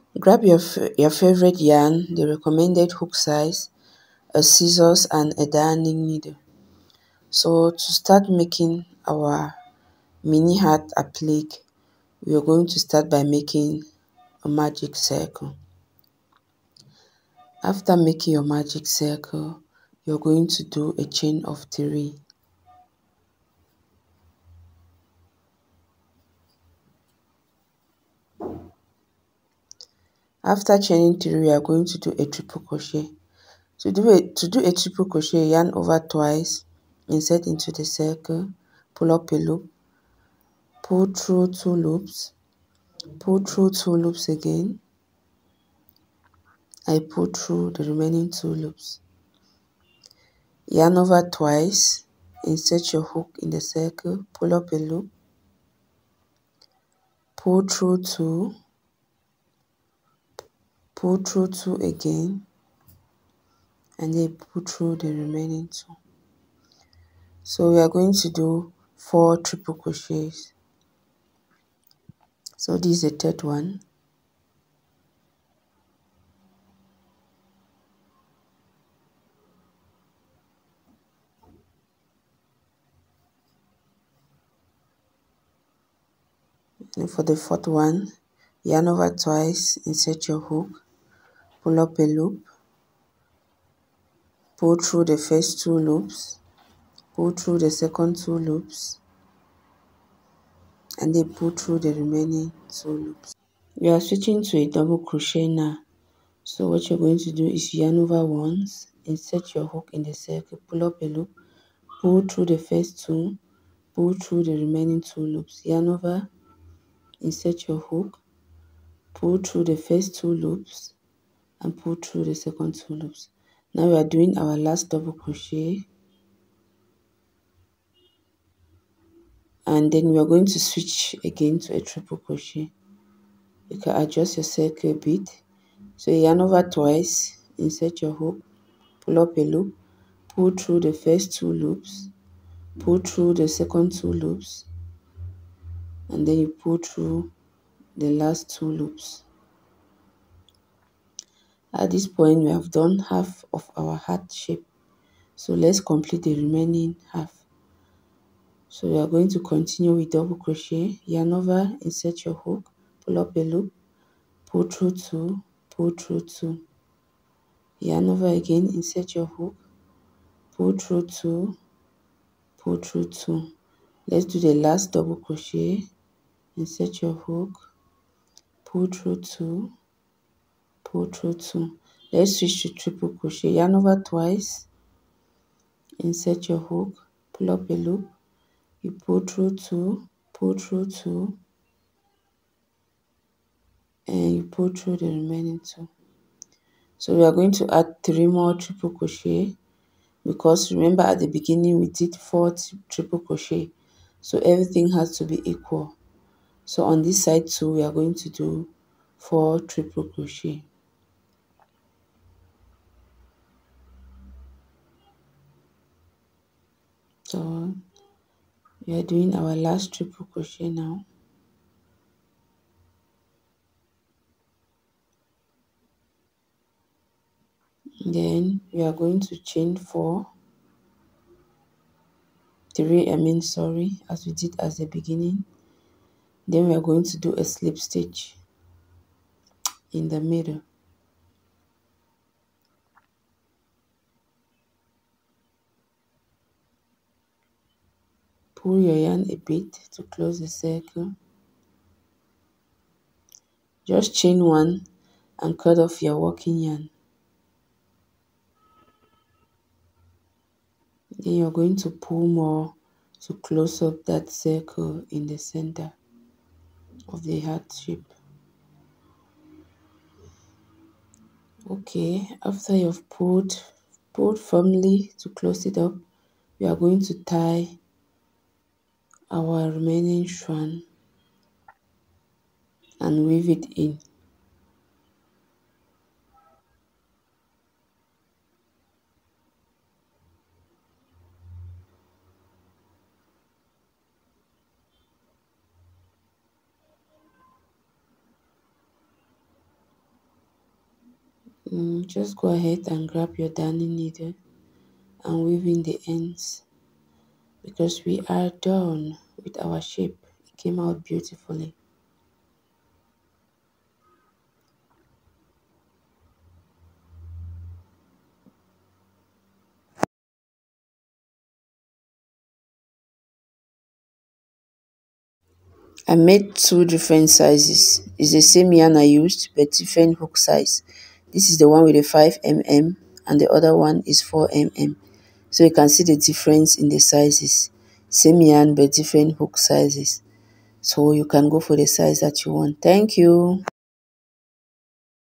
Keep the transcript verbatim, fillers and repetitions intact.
Grab your, your favorite yarn, the recommended hook size, a scissors and a darning needle. So to start making our mini heart applique, we are going to start by making a magic circle. After making your magic circle, you're going to do a chain of three. After chaining three, we are going to do a triple crochet. To do a to do a triple crochet, yarn over twice, insert into the circle, pull up a loop, pull through two loops, pull through two loops again. I pull through the remaining two loops. Yarn over twice, insert your hook in the circle, pull up a loop, pull through two, pull through two again, and then pull through the remaining two. So we are going to do four triple crochets. So this is the third one. And for the fourth one, yarn over twice, insert your hook, pull up a loop, pull through the first two loops, pull through the second two loops, and then pull through the remaining two loops. We are switching to a double crochet now. So what you're going to do is yarn over once, insert your hook in the circle, pull up a loop, pull through the first two, pull through the remaining two loops, yarn over, insert your hook, pull through the first two loops, and pull through the second two loops. Now we are doing our last double crochet, and then we are going to switch again to a triple crochet. You can adjust your circle a bit. So yarn over twice, insert your hook, pull up a loop, pull through the first two loops, pull through the second two loops, and then you pull through the last two loops. At this point, we have done half of our heart shape. So let's complete the remaining half. So we are going to continue with double crochet, yarn over, insert your hook, pull up a loop, pull through two, pull through two, yarn over again, insert your hook, pull through two, pull through two. Let's do the last double crochet, insert your hook, pull through two, pull through two. Let's switch to triple crochet, yarn over twice, insert your hook, pull up a loop, you pull through two, pull through two, and you pull through the remaining two. So we are going to add three more triple crochet, because remember at the beginning we did four triple crochet, so everything has to be equal. So on this side too, we are going to do four triple crochet. So we are doing our last triple crochet now. Then we are going to chain four, three, I mean sorry, as we did at the beginning. Then we are going to do a slip stitch in the middle. Pull your yarn a bit to close the circle. Just chain one and cut off your working yarn. Then you're going to pull more to close up that circle in the center of the heart shape. Okay, after you've pulled, pulled firmly to close it up, we are going to tie our remaining strand and weave it in. Mm, just go ahead and grab your darning needle and weave in the ends, because we are done with our shape. It came out beautifully. I made two different sizes. It's the same yarn I used, but different hook size. This is the one with the five millimeters and the other one is four millimeters. So you can see the difference in the sizes. Same yarn but different hook sizes. So you can go for the size that you want. Thank you.